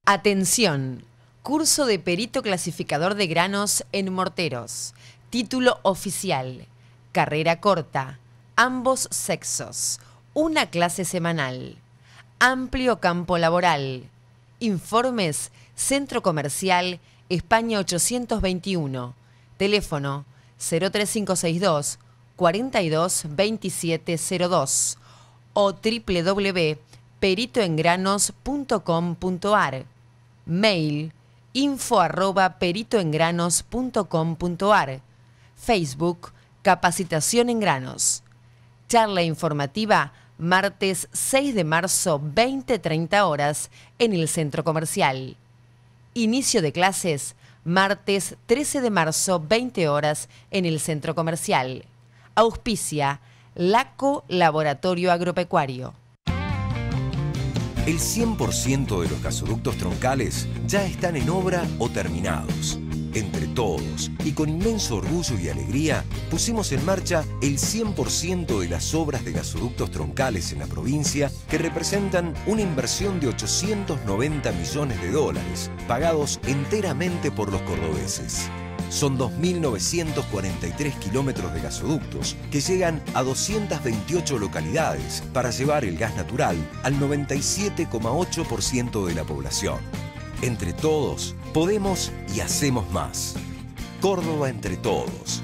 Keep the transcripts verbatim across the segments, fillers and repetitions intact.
Atención, curso de perito clasificador de granos en morteros. Título oficial, carrera corta, ambos sexos, una clase semanal. Amplio campo laboral. Informes, Centro Comercial España ochocientos veintiuno. Teléfono cero tres cinco seis dos, cuarenta y dos, veintisiete cero dos o doble u doble u doble u punto perito en granos punto com punto ar. Mail info arroba perito en granos punto com punto ar. Facebook Capacitación en Granos. Charla informativa martes seis de marzo, veinte treinta horas en el Centro Comercial. Inicio de clases martes trece de marzo, veinte horas en el Centro Comercial. Auspicia LACO Laboratorio Agropecuario. El cien por ciento de los gasoductos troncales ya están en obra o terminados. Entre todos y con inmenso orgullo y alegría, pusimos en marcha el cien por ciento de las obras de gasoductos troncales en la provincia, que representan una inversión de ochocientos noventa millones de dólares, pagados enteramente por los cordobeses. Son dos mil novecientos cuarenta y tres kilómetros de gasoductos que llegan a doscientas veintiocho localidades para llevar el gas natural al noventa y siete coma ocho por ciento de la población. Entre todos, podemos y hacemos más. Córdoba entre todos.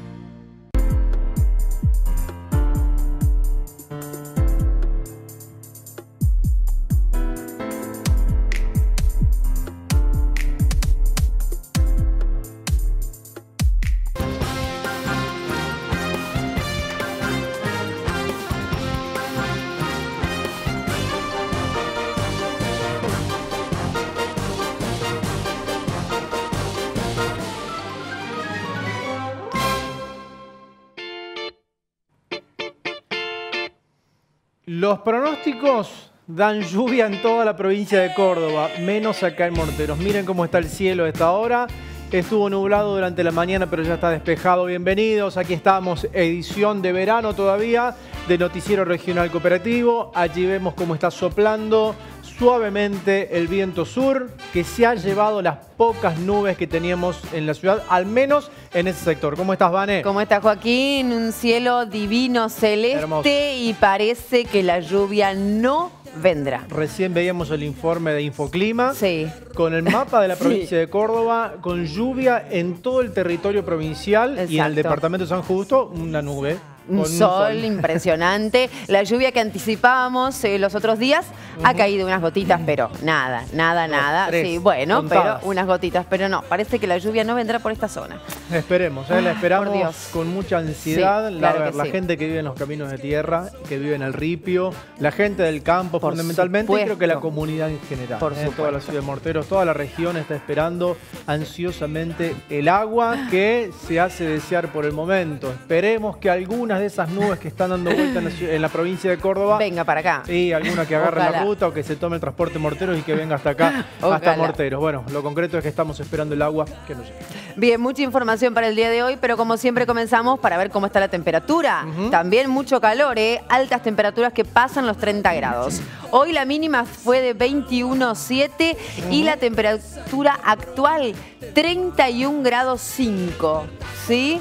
Los pronósticos dan lluvia en toda la provincia de Córdoba, menos acá en Morteros. Miren cómo está el cielo a esta hora. Estuvo nublado durante la mañana, pero ya está despejado. Bienvenidos, aquí estamos, edición de verano todavía de Noticiero Regional Cooperativo. Allí vemos cómo está soplando suavemente el viento sur, que se ha llevado las pocas nubes que teníamos en la ciudad, al menos en ese sector. ¿Cómo estás, Vane? ¿Cómo está, Joaquín? Un cielo divino, celeste. Hermoso. Y parece que la lluvia no vendrá. Recién veíamos el informe de Infoclima, sí, con el mapa de la provincia sí. de Córdoba, con lluvia en todo el territorio provincial. Exacto. Y en el departamento de San Justo, una nube. Un, un sol, sol impresionante. La lluvia que anticipábamos eh, los otros días uh-huh. ha caído unas gotitas, pero nada, nada, Dos, nada. Tres, sí, bueno, contadas. Pero unas gotitas, pero no. Parece que la lluvia no vendrá por esta zona. Esperemos, ¿eh? La esperamos con mucha ansiedad. Sí, la claro la sí. gente que vive en los caminos de tierra, que vive en el ripio, la gente del campo por fundamentalmente, supuesto. Y creo que la comunidad en general. Por ¿eh? Toda la ciudad de Morteros, toda la región está esperando ansiosamente el agua que se hace desear por el momento. Esperemos que algunas de esas nubes que están dando vuelta en la, en la provincia de Córdoba venga para acá. Y alguna que agarre Ojalá. la ruta o que se tome el transporte Morteros y que venga hasta acá, Ojalá. hasta Morteros. Bueno, lo concreto es que estamos esperando el agua que nos llegue. Bien, mucha información para el día de hoy, pero como siempre comenzamos para ver cómo está la temperatura. Uh-huh. También mucho calor, ¿eh? Altas temperaturas que pasan los treinta grados. Hoy la mínima fue de veintiuno coma siete uh-huh. y la temperatura actual treinta y un grados cinco. ¿Sí?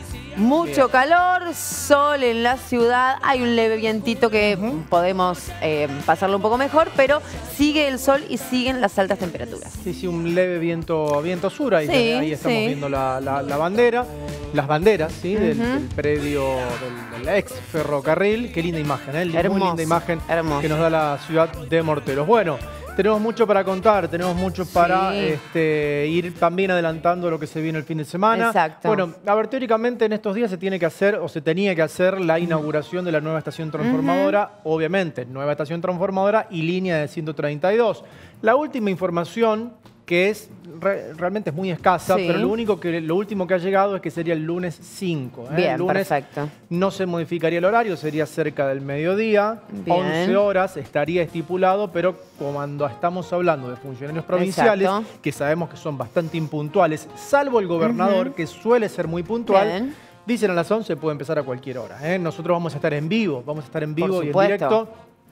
Mucho calor, sol en la ciudad, hay un leve vientito que uh-huh. podemos eh, pasarlo un poco mejor, pero sigue el sol y siguen las altas temperaturas. Sí, sí, un leve viento, viento sur, ahí, sí, ahí estamos sí. viendo la, la, la bandera, las banderas, ¿sí? Uh-huh. del, del predio del, del ex ferrocarril. Qué linda imagen, ¿eh? Hermoso, muy linda imagen hermoso. que nos da la ciudad de Morteros. Bueno, tenemos mucho para contar, tenemos mucho para sí. este, ir también adelantando lo que se viene el fin de semana. Exacto. Bueno, a ver, teóricamente en estos días se tiene que hacer o se tenía que hacer la inauguración de la nueva estación transformadora, uh-huh. obviamente, nueva estación transformadora y línea de ciento treinta y dos. La última información, que es re, realmente es muy escasa, sí. pero lo único que lo último que ha llegado es que sería el lunes cinco. ¿eh? Bien, el lunes perfecto. No se modificaría el horario, sería cerca del mediodía, Bien. once horas estaría estipulado, pero cuando estamos hablando de funcionarios provinciales, Exacto. que sabemos que son bastante impuntuales, salvo el gobernador, uh-huh. que suele ser muy puntual, Bien. dicen a las once puede empezar a cualquier hora. ¿eh? Nosotros vamos a estar en vivo, vamos a estar en vivo y en directo.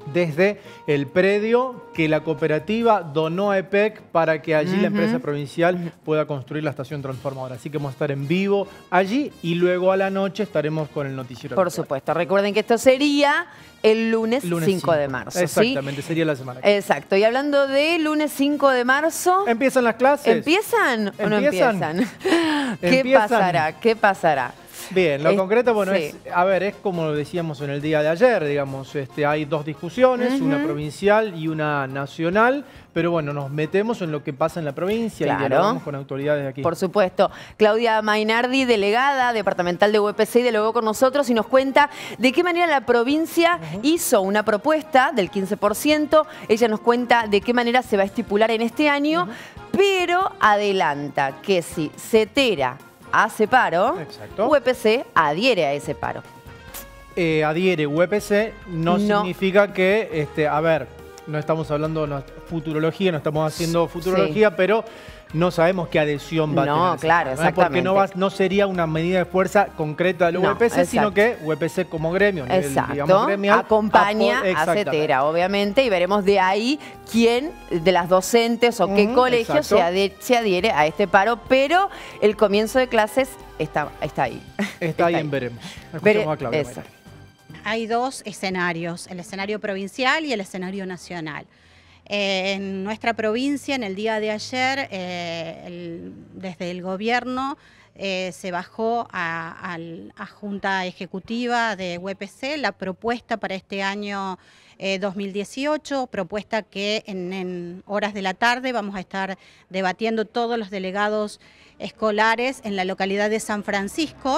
desde el predio que la cooperativa donó a E P E C para que allí uh-huh. la empresa provincial pueda construir la estación transformadora. Así que vamos a estar en vivo allí y luego a la noche estaremos con el noticiero. Por habitual. supuesto. Recuerden que esto sería el lunes, lunes cinco de marzo. Exactamente, ¿sí? sería la semana que viene. Exacto. Y hablando de lunes cinco de marzo... ¿Empiezan las clases? ¿Empiezan o no ¿Empiezan? empiezan? ¿Qué ¿Empiezan? pasará? ¿Qué pasará? Bien, lo es, concreto, bueno, sí. es, a ver, es como lo decíamos en el día de ayer, digamos, este, hay dos discusiones, uh-huh. una provincial y una nacional, pero bueno, nos metemos en lo que pasa en la provincia claro. y dialogamos con autoridades de aquí. Por supuesto. Claudia Mainardi, delegada departamental de U E P C, dialogó con nosotros y nos cuenta de qué manera la provincia uh-huh. hizo una propuesta del quince por ciento. Ella nos cuenta de qué manera se va a estipular en este año, uh-huh. pero adelanta que si Cetera hace paro, exacto. U E P C adhiere a ese paro. Eh, adhiere U E P C no, no. significa que, este, a ver, no estamos hablando de futurología, no estamos haciendo futurología, sí. pero no sabemos qué adhesión va no, a tener. No, claro, ¿no? exactamente. Porque no, va, no sería una medida de fuerza concreta de la no, U E P C, exacto. sino que U E P C como gremio, nivel, digamos, gremial, acompaña a, a Cetera, obviamente, y veremos de ahí quién de las docentes o qué uh-huh, colegio se adhiere, se adhiere a este paro, pero el comienzo de clases está, está ahí. Está, está ahí en veremos. Vere, a Claudia, eso. Hay dos escenarios, el escenario provincial y el escenario nacional. Eh, en nuestra provincia, en el día de ayer, eh, el, desde el gobierno eh, se bajó a, a, a Junta Ejecutiva de U E P C la propuesta para este año eh, dos mil dieciocho, propuesta que en, en horas de la tarde vamos a estar debatiendo todos los delegados escolares en la localidad de San Francisco,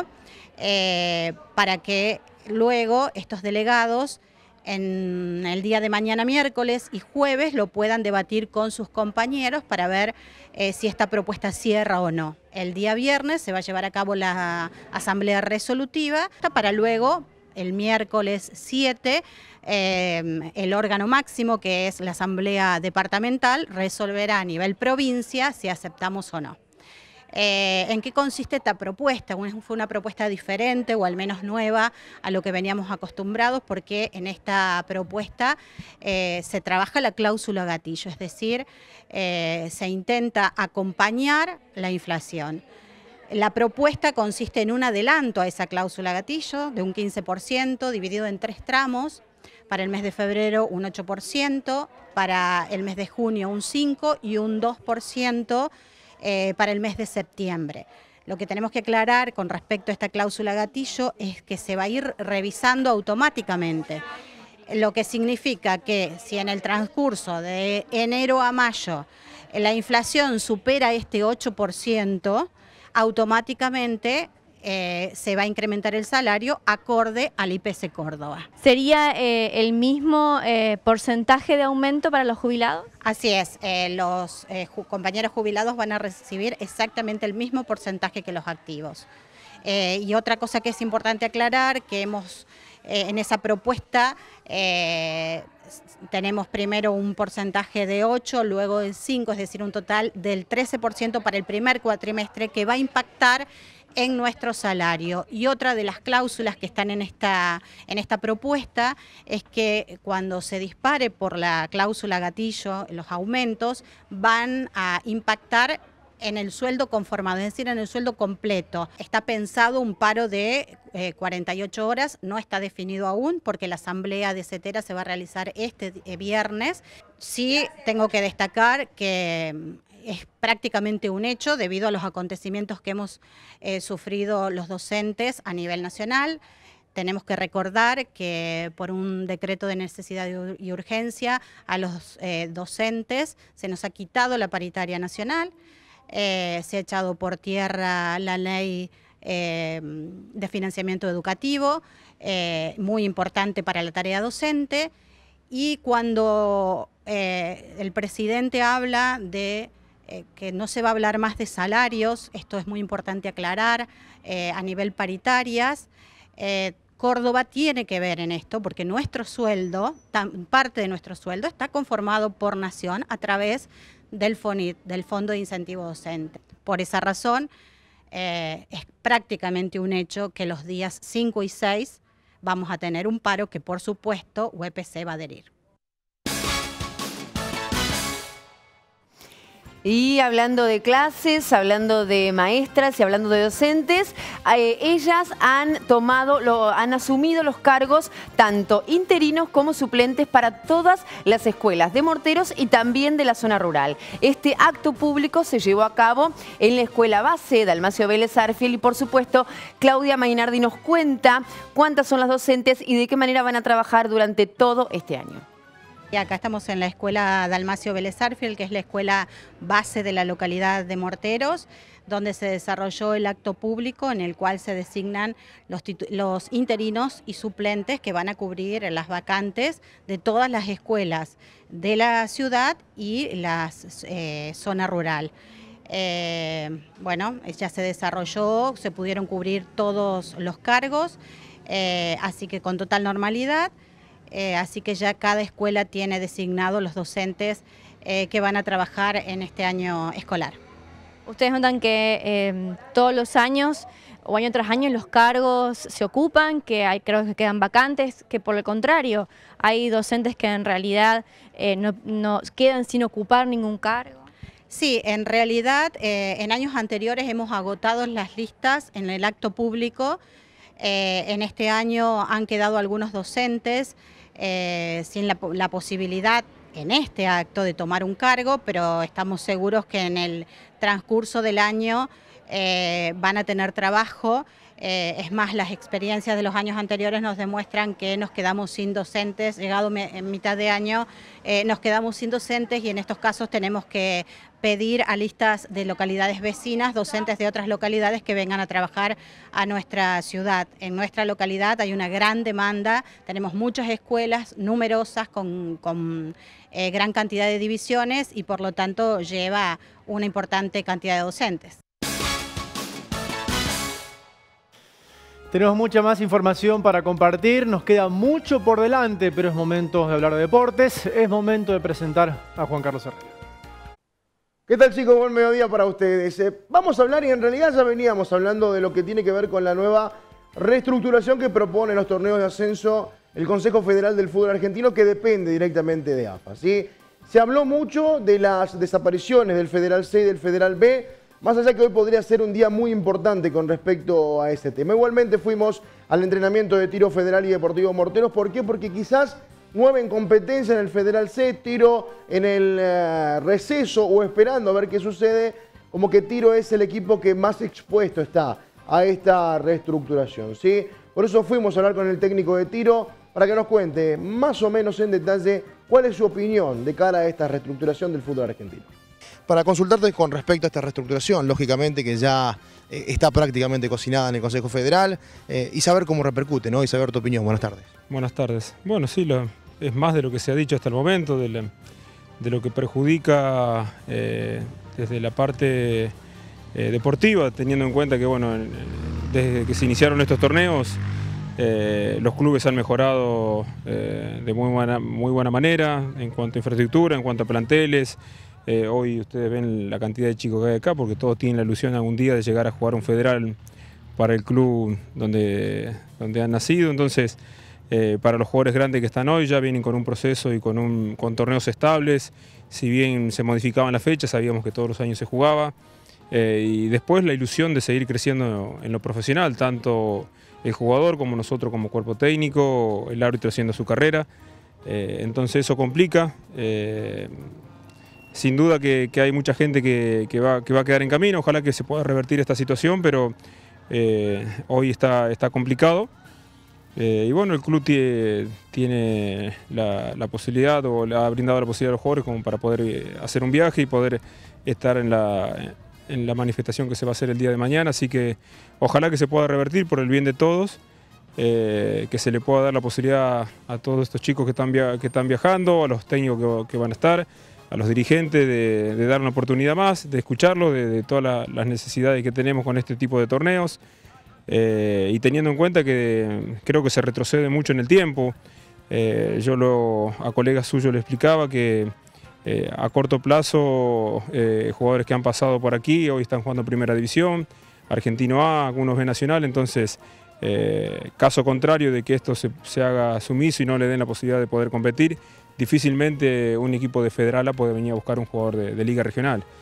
eh, para que luego estos delegados en el día de mañana, miércoles y jueves, lo puedan debatir con sus compañeros para ver eh, si esta propuesta cierra o no. El día viernes se va a llevar a cabo la asamblea resolutiva para luego, el miércoles siete, eh, el órgano máximo, que es la asamblea departamental, resolverá a nivel provincia si aceptamos o no. Eh, ¿En qué consiste esta propuesta? Fue una propuesta diferente o al menos nueva a lo que veníamos acostumbrados, porque en esta propuesta eh, se trabaja la cláusula gatillo, es decir, eh, se intenta acompañar la inflación. La propuesta consiste en un adelanto a esa cláusula gatillo de un quince por ciento dividido en tres tramos. Para el mes de febrero un ocho por ciento, para el mes de junio un cinco por ciento y un dos por ciento Eh, para el mes de septiembre. Lo que tenemos que aclarar con respecto a esta cláusula gatillo es que se va a ir revisando automáticamente, lo que significa que si en el transcurso de enero a mayo la inflación supera este ocho por ciento, automáticamente Eh, se va a incrementar el salario acorde al I P C Córdoba. ¿Sería eh, el mismo eh, porcentaje de aumento para los jubilados? Así es, eh, los eh, ju compañeros jubilados van a recibir exactamente el mismo porcentaje que los activos. Eh, y otra cosa que es importante aclarar, que hemos eh, en esa propuesta eh, tenemos primero un porcentaje de ocho, luego de cinco, es decir, un total del trece por ciento para el primer cuatrimestre, que va a impactar en nuestro salario. Y otra de las cláusulas que están en esta, en esta propuesta es que cuando se dispare por la cláusula gatillo, los aumentos van a impactar en el sueldo conformado, es decir, en el sueldo completo. Está pensado un paro de eh, cuarenta y ocho horas, no está definido aún porque la asamblea de Cetera se va a realizar este eh, viernes. Sí tengo que destacar que es prácticamente un hecho debido a los acontecimientos que hemos eh, sufrido los docentes a nivel nacional. Tenemos que recordar que por un decreto de necesidad y urgencia a los eh, docentes se nos ha quitado la paritaria nacional, eh, se ha echado por tierra la ley eh, de financiamiento educativo, eh, muy importante para la tarea docente, y cuando eh, el presidente habla de Eh, que no se va a hablar más de salarios, esto es muy importante aclarar, eh, a nivel paritarias. Eh, Córdoba tiene que ver en esto porque nuestro sueldo, tan, parte de nuestro sueldo está conformado por Nación a través del FONIT, del Fondo de Incentivo Docente. Por esa razón, eh, es prácticamente un hecho que los días cinco y seis vamos a tener un paro que por supuesto U E P C va a adherir. Y hablando de clases, hablando de maestras y hablando de docentes, eh, ellas han tomado, lo, han asumido los cargos tanto interinos como suplentes para todas las escuelas de Morteros y también de la zona rural. Este acto público se llevó a cabo en la escuela base Dalmacio Vélez Arfiel y por supuesto Claudia Mainardi nos cuenta cuántas son las docentes y de qué manera van a trabajar durante todo este año. Y acá estamos en la escuela Dalmacio Vélez Arfiel, que es la escuela base de la localidad de Morteros, donde se desarrolló el acto público en el cual se designan los, los interinos y suplentes que van a cubrir las vacantes de todas las escuelas de la ciudad y la eh, zona rural. Eh, bueno, ya se desarrolló, se pudieron cubrir todos los cargos, eh, así que con total normalidad. Eh, así que ya cada escuela tiene designados los docentes eh, que van a trabajar en este año escolar. Ustedes notan que eh, todos los años o año tras año los cargos se ocupan, que hay, creo que quedan vacantes, que por el contrario hay docentes que en realidad eh, no, no quedan sin ocupar ningún cargo. Sí, en realidad eh, en años anteriores hemos agotado las listas en el acto público. Eh, en este año han quedado algunos docentes eh, sin la, la posibilidad en este acto de tomar un cargo, pero estamos seguros que en el transcurso del año eh, van a tener trabajo. Eh, es más, las experiencias de los años anteriores nos demuestran que nos quedamos sin docentes, llegado en mitad de año, eh, nos quedamos sin docentes y en estos casos tenemos que pedir a listas de localidades vecinas, docentes de otras localidades que vengan a trabajar a nuestra ciudad. En nuestra localidad hay una gran demanda, tenemos muchas escuelas numerosas con, con eh, gran cantidad de divisiones y por lo tanto lleva una importante cantidad de docentes. Tenemos mucha más información para compartir, nos queda mucho por delante, pero es momento de hablar de deportes, es momento de presentar a Juan Carlos Herrera. ¿Qué tal, chicos? Buen mediodía para ustedes. Eh, vamos a hablar, y en realidad ya veníamos hablando de lo que tiene que ver con la nueva reestructuración que propone los torneos de ascenso el Consejo Federal del Fútbol Argentino, que depende directamente de A F A, ¿sí? Se habló mucho de las desapariciones del Federal C y del Federal B, más allá que hoy podría ser un día muy importante con respecto a ese tema. Igualmente fuimos al entrenamiento de tiro federal y deportivo Morteros. ¿Por qué? Porque quizás mueven competencia en el Federal C, tiro en el uh, receso o esperando a ver qué sucede. Como que tiro es el equipo que más expuesto está a esta reestructuración, ¿sí? Por eso fuimos a hablar con el técnico de tiro para que nos cuente más o menos en detalle cuál es su opinión de cara a esta reestructuración del fútbol argentino. Para consultarte con respecto a esta reestructuración, lógicamente que ya eh, está prácticamente cocinada en el Consejo Federal, eh, y saber cómo repercute, ¿no? Y saber tu opinión. Buenas tardes. Buenas tardes. Bueno, sí, lo, es más de lo que se ha dicho hasta el momento, de, la, de lo que perjudica eh, desde la parte eh, deportiva, teniendo en cuenta que, bueno, desde que se iniciaron estos torneos, eh, los clubes han mejorado eh, de muy buena, muy buena manera en cuanto a infraestructura, en cuanto a planteles. Eh, hoy ustedes ven la cantidad de chicos que hay acá porque todos tienen la ilusión algún día de llegar a jugar un federal para el club donde, donde han nacido. Entonces, eh, para los jugadores grandes que están hoy ya vienen con un proceso y con, un, con torneos estables. Si bien se modificaban las fechas, sabíamos que todos los años se jugaba. Eh, y después la ilusión de seguir creciendo en lo profesional, tanto el jugador como nosotros como cuerpo técnico, el árbitro haciendo su carrera. Eh, entonces eso complica. Eh, Sin duda que, que hay mucha gente que, que, va, que va a quedar en camino, ojalá que se pueda revertir esta situación, pero eh, hoy está, está complicado. Eh, y bueno, el club tiene, tiene la, la posibilidad, o le ha brindado la posibilidad a los jugadores como para poder hacer un viaje y poder estar en la, en la manifestación que se va a hacer el día de mañana, así que ojalá que se pueda revertir por el bien de todos, eh, que se le pueda dar la posibilidad a todos estos chicos que están, via que están viajando, a los técnicos que, que van a estar, a los dirigentes de, de dar una oportunidad más, de escucharlo, de, de todas la, las necesidades que tenemos con este tipo de torneos, eh, y teniendo en cuenta que creo que se retrocede mucho en el tiempo. Eh, yo lo, a colegas suyos le explicaba que eh, a corto plazo eh, jugadores que han pasado por aquí hoy están jugando Primera División, Argentino A, algunos B Nacional, entonces eh, caso contrario de que esto se, se haga sumiso y no le den la posibilidad de poder competir, difícilmente un equipo de Federal A puede venir a buscar un jugador de, de Liga Regional.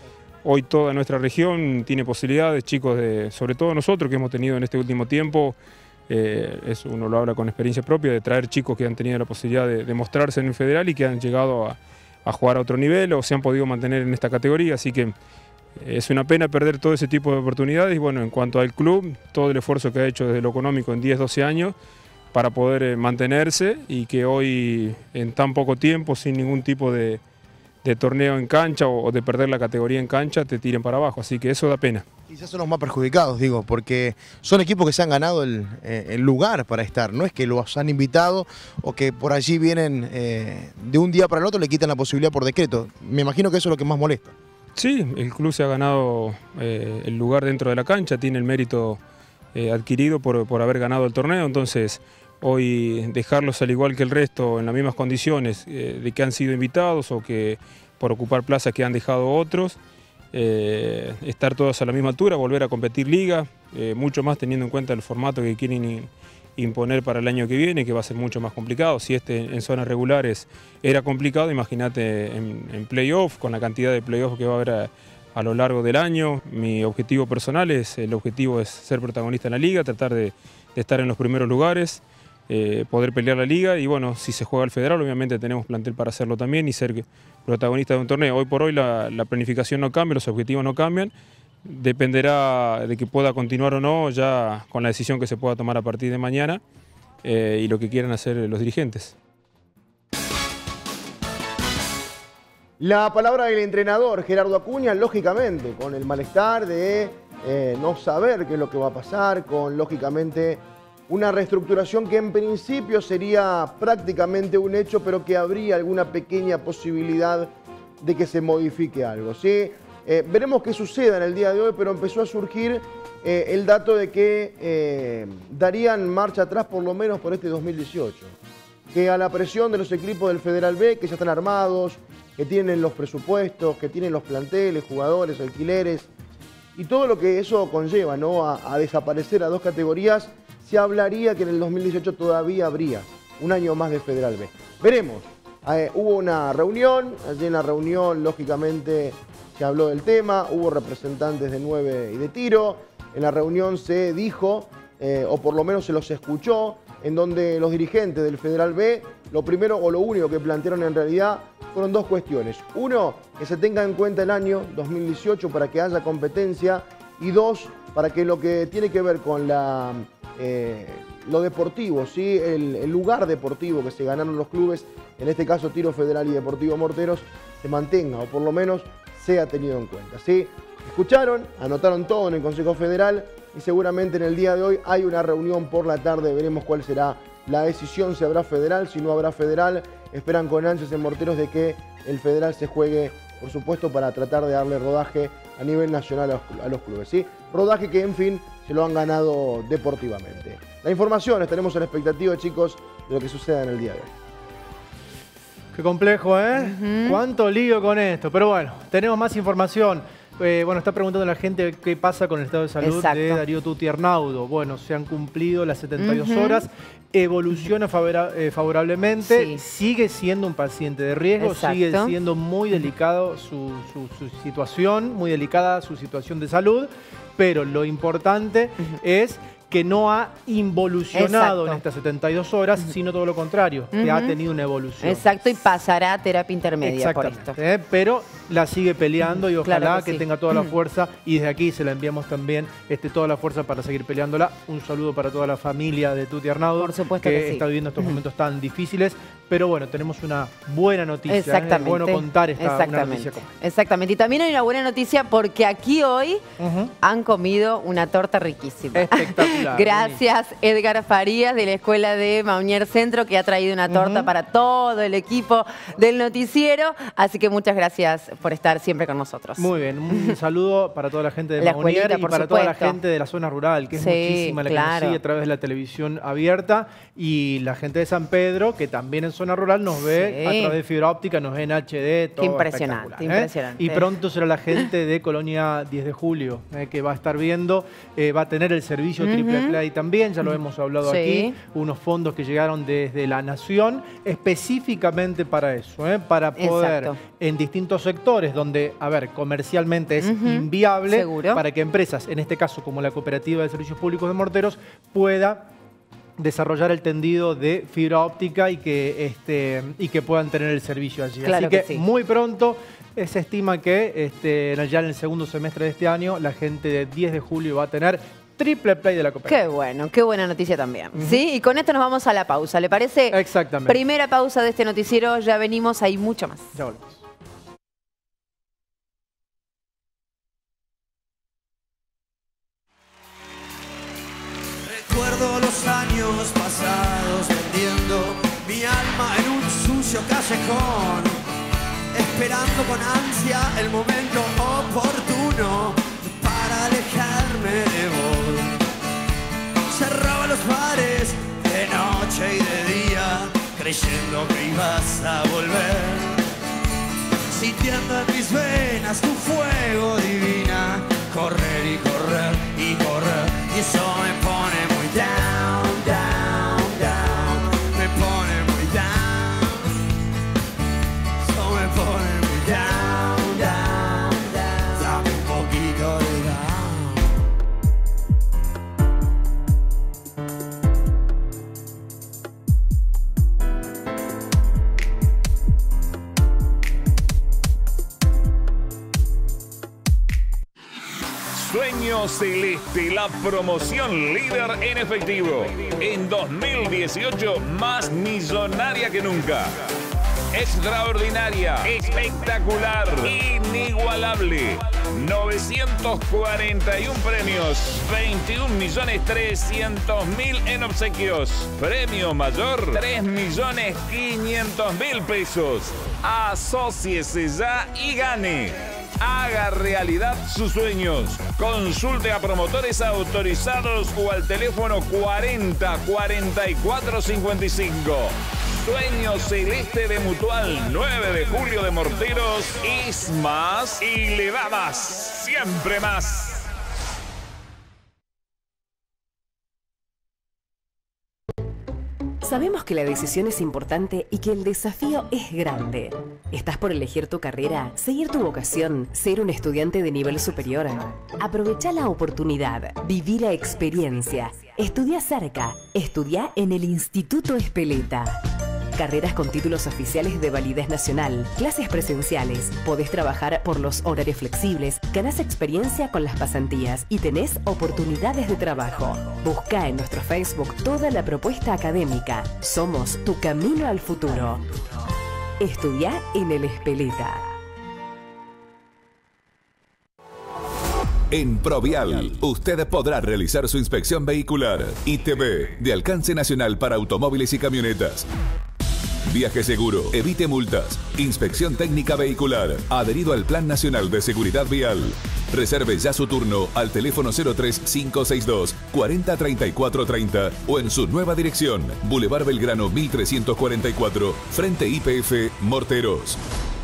hoy toda nuestra región tiene posibilidades, chicos, de, sobre todo nosotros que hemos tenido en este último tiempo, eh, eso uno lo habla con experiencia propia, de traer chicos que han tenido la posibilidad de, de mostrarse en el federal y que han llegado a, a jugar a otro nivel o se han podido mantener en esta categoría, así que es una pena perder todo ese tipo de oportunidades. Y bueno, en cuanto al club, todo el esfuerzo que ha hecho desde lo económico en diez, doce años para poder eh, mantenerse y que hoy en tan poco tiempo, sin ningún tipo de, de torneo en cancha o, o de perder la categoría en cancha, te tiren para abajo, así que eso da pena. Quizás son los más perjudicados, digo, porque son equipos que se han ganado el, eh, el lugar para estar, no es que los han invitado o que por allí vienen eh, de un día para el otro le quitan la posibilidad por decreto. Me imagino que eso es lo que más molesta. Sí, el club se ha ganado eh, el lugar dentro de la cancha, tiene el mérito eh, adquirido por, por haber ganado el torneo, entonces hoy dejarlos al igual que el resto en las mismas condiciones eh, de que han sido invitados o que por ocupar plazas que han dejado otros, eh, estar todos a la misma altura, volver a competir liga, eh, mucho más teniendo en cuenta el formato que quieren imponer para el año que viene, que va a ser mucho más complicado. Si este en zonas regulares era complicado, imagínate en, en playoff, con la cantidad de playoffs que va a haber a, a lo largo del año. Mi objetivo personal es, el objetivo es ser protagonista en la liga, tratar de, de estar en los primeros lugares, eh, poder pelear la liga y bueno, si se juega el federal obviamente tenemos plantel para hacerlo también y ser protagonista de un torneo. Hoy por hoy la, la planificación no cambia, los objetivos no cambian. Dependerá de que pueda continuar o no ya con la decisión que se pueda tomar a partir de mañana eh, y lo que quieran hacer los dirigentes. La palabra del entrenador Gerardo Acuña, lógicamente, con el malestar de eh, no saber qué es lo que va a pasar, con lógicamente una reestructuración que en principio sería prácticamente un hecho, pero que habría alguna pequeña posibilidad de que se modifique algo, ¿sí? Eh, veremos qué suceda en el día de hoy, pero empezó a surgir eh, el dato de que eh, darían marcha atrás por lo menos por este dos mil dieciocho. Que a la presión de los equipos del Federal B, que ya están armados, que tienen los presupuestos, que tienen los planteles, jugadores, alquileres, y todo lo que eso conlleva, ¿no? a, a desaparecer a dos categorías, se hablaría que en el dos mil dieciocho todavía habría un año más de Federal B. Veremos. Eh, hubo una reunión, allí en la reunión, lógicamente, se habló del tema, hubo representantes de nueve y de Tiro, en la reunión se dijo, eh, o por lo menos se los escuchó, en donde los dirigentes del Federal B, lo primero o lo único que plantearon en realidad fueron dos cuestiones. Uno, que se tenga en cuenta el año dos mil dieciocho para que haya competencia, y dos, para que lo que tiene que ver con la, eh, lo deportivo, ¿sí? el, el lugar deportivo que se ganaron los clubes, en este caso Tiro Federal y Deportivo Morteros, se mantenga, o por lo menos sea tenido en cuenta, ¿sí? Escucharon, anotaron todo en el Consejo Federal y seguramente en el día de hoy hay una reunión por la tarde, veremos cuál será la decisión, si habrá federal, si no habrá federal. Esperan con ansias en Morteros de que el federal se juegue, por supuesto, para tratar de darle rodaje a nivel nacional a los, a los clubes, ¿sí? Rodaje que, en fin, se lo han ganado deportivamente. La información, estaremos a la expectativa, chicos, de lo que suceda en el día de hoy. Qué complejo, ¿eh? Uh-huh. Cuánto lío con esto. Pero bueno, tenemos más información. Eh, bueno, está preguntando la gente qué pasa con el estado de salud Exacto. de Darío Tuti Arnaudo. Bueno, se han cumplido las setenta y dos Uh-huh. horas. Evoluciona favora eh, favorablemente. Sí. Sigue siendo un paciente de riesgo. Exacto. Sigue siendo muy delicado su, su, su situación, muy delicada su situación de salud. Pero lo importante uh-huh. es que no ha involucionado Exacto. en estas setenta y dos horas, sino todo lo contrario, uh-huh. que ha tenido una evolución. Exacto, y pasará a terapia intermedia por esto. ¿eh? Pero la sigue peleando y ojalá Claro que que, sí. tenga toda la fuerza, y desde aquí se la enviamos también este, toda la fuerza para seguir peleándola. Un saludo para toda la familia de Tuti Arnaudo, Por supuesto que, que sí. está viviendo estos momentos tan difíciles, pero bueno, tenemos una buena noticia. Exactamente. ¿eh? Es bueno contar esta una Exactamente. noticia como esta. Exactamente. Y también hay una buena noticia porque aquí hoy Uh-huh. han comido una torta riquísima. Espectacular. Gracias, Edgar Farías, de la Escuela de Maunier Centro, que ha traído una torta Uh-huh. para todo el equipo del noticiero. Así que muchas gracias por estar siempre con nosotros. Muy bien, un saludo para toda la gente de La Maunier escuelita, y por para toda la supuesto. gente de la zona rural, que es Sí, muchísima la que nos claro. sigue a través de la televisión abierta, y la gente de San Pedro, que también en zona rural nos ve Sí. a través de fibra óptica, nos ve en H D, todo Qué impresionante, espectacular, ¿eh? impresionante. Y pronto será la gente de Colonia diez de julio, eh, que va a estar viendo, eh, va a tener el servicio Ujú. Triple Play también, ya lo hemos hablado Sí. aquí, unos fondos que llegaron desde la Nación específicamente para eso, eh, para poder Exacto. en distintos sectores sectores donde, a ver, comercialmente es Ujú, inviable seguro. para que empresas, en este caso como la Cooperativa de Servicios Públicos de Morteros, pueda desarrollar el tendido de fibra óptica y que, este, y que puedan tener el servicio allí. Claro Así que, que sí. muy pronto eh, se estima que este, ya en el segundo semestre de este año la gente de diez de julio va a tener triple play de la cooperativa. Qué bueno, qué buena noticia también. ¿Sí? Y con esto nos vamos a la pausa, ¿le parece? Exactamente. Primera pausa de este noticiero, ya venimos, hay mucho más. Ya volvemos. Recuerdo los años pasados vendiendo mi alma en un sucio callejón, esperando con ansia el momento oportuno para alejarme de vos. Cerraba los bares de noche y de día, creyendo que ibas a volver, sintiendo en mis venas tu fuego divina, correr y correr y correr, y eso me pone muy down, down, down, me pone muy down, eso me pone muy down, down, down, dame un poquito de down. Sueño Celeste, la promoción líder en efectivo. En dos mil dieciocho, más millonaria que nunca. Extraordinaria, espectacular, inigualable. novecientos cuarenta y uno premios, veintiún millones trescientos mil en obsequios. Premio mayor, tres millones quinientos mil pesos. Asóciese ya y gane. Haga realidad sus sueños. Consulte a promotores autorizados o al teléfono cuarenta cuarenta y cuatro cincuenta y cinco. Sueño Celeste de Mutual, nueve de julio de Morteros. Es más y le da más. Siempre más. Sabemos que la decisión es importante y que el desafío es grande. ¿Estás por elegir tu carrera, seguir tu vocación, ser un estudiante de nivel superior? Aprovecha la oportunidad, viví la experiencia. Estudia cerca, estudia en el Instituto Espeleta. Carreras con títulos oficiales de validez nacional, clases presenciales, podés trabajar por los horarios flexibles, ganás experiencia con las pasantías y tenés oportunidades de trabajo. Busca en nuestro Facebook toda la propuesta académica. Somos tu camino al futuro. Estudia en el Espeleta. En Provial, usted podrá realizar su inspección vehicular. I T V, de alcance nacional para automóviles y camionetas. Viaje seguro, evite multas. Inspección técnica vehicular, adherido al Plan Nacional de Seguridad Vial. Reserve ya su turno al teléfono cero tres cinco seis dos, cuarenta treinta y cuatro treinta o en su nueva dirección, Boulevard Belgrano mil trescientos cuarenta y cuatro, frente I P F, Morteros.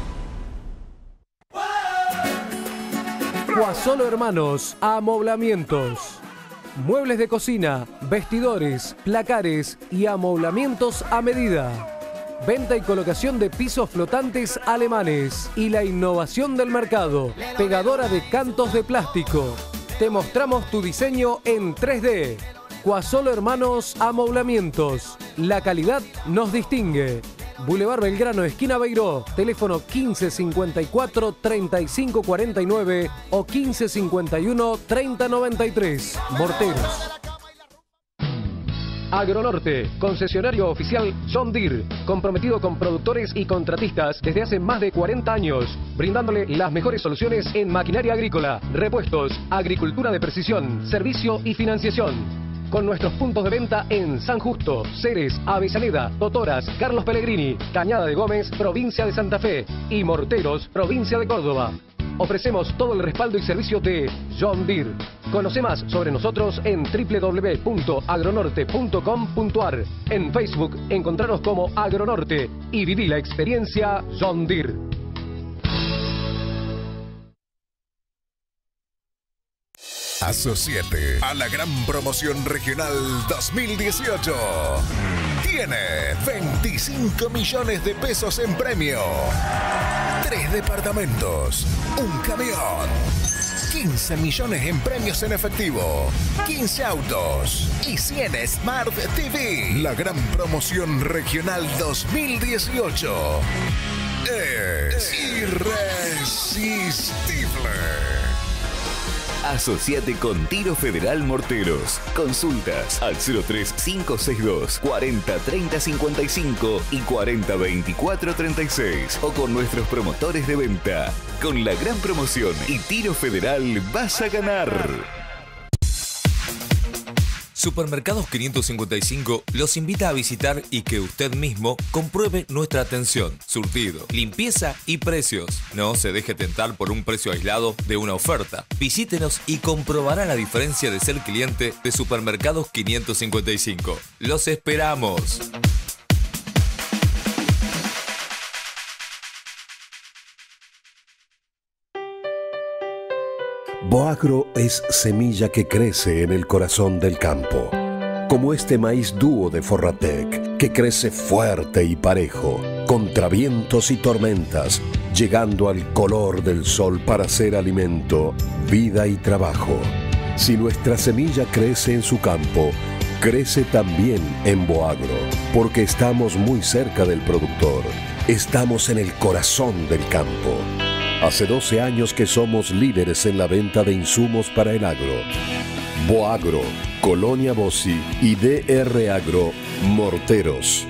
Guasolo Hermanos, amoblamientos. Muebles de cocina, vestidores, placares y amoblamientos a medida. Venta y colocación de pisos flotantes alemanes y la innovación del mercado. Pegadora de cantos de plástico. Te mostramos tu diseño en tres D. Guasolo Hermanos Amoblamientos. La calidad nos distingue. Boulevard Belgrano, esquina Beiró. Teléfono quince cincuenta y cuatro, treinta y cinco cuarenta y nueve o quince cincuenta y uno, treinta noventa y tres. Morteros. Agronorte, concesionario oficial John Deere, comprometido con productores y contratistas desde hace más de cuarenta años, brindándole las mejores soluciones en maquinaria agrícola, repuestos, agricultura de precisión, servicio y financiación. Con nuestros puntos de venta en San Justo, Ceres, Avellaneda, Totoras, Carlos Pellegrini, Cañada de Gómez, provincia de Santa Fe y Morteros, provincia de Córdoba. Ofrecemos todo el respaldo y servicio de John Deere. Conoce más sobre nosotros en w w w punto agronorte punto com punto a r. En Facebook, encontranos como Agronorte y viví la experiencia John Deere. Asociate a la gran promoción regional dos mil dieciocho. Tiene veinticinco millones de pesos en premio. tres departamentos, un camión, quince millones en premios en efectivo, quince autos y cien Smart T V. La gran promoción regional dos mil dieciocho es irresistible. Asociate con Tiro Federal Morteros. Consultas al cero tres cinco seis dos, cuarenta treinta cincuenta y cinco y cuarenta veinticuatro treinta y seis o con nuestros promotores de venta. Con la gran promoción y Tiro Federal vas a ganar. Supermercados quinientos cincuenta y cinco los invita a visitar y que usted mismo compruebe nuestra atención, surtido, limpieza y precios. No se deje tentar por un precio aislado de una oferta. Visítenos y comprobará la diferencia de ser cliente de Supermercados quinientos cincuenta y cinco. ¡Los esperamos! Boagro es semilla que crece en el corazón del campo, como este maíz dúo de Forratec, que crece fuerte y parejo, contra vientos y tormentas, llegando al color del sol para ser alimento, vida y trabajo. Si nuestra semilla crece en su campo, crece también en Boagro, porque estamos muy cerca del productor, estamos en el corazón del campo. Hace doce años que somos líderes en la venta de insumos para el agro. Boagro, Colonia Bossi y D R Agro Morteros.